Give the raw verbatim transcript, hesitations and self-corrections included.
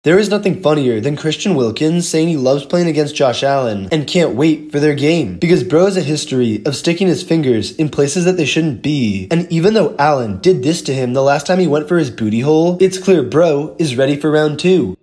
There is nothing funnier than Christian Wilkins saying he loves playing against Josh Allen and can't wait for their game. Because bro has a history of sticking his fingers in places that they shouldn't be. And even though Allen did this to him the last time he went for his booty hole, it's clear bro is ready for round two.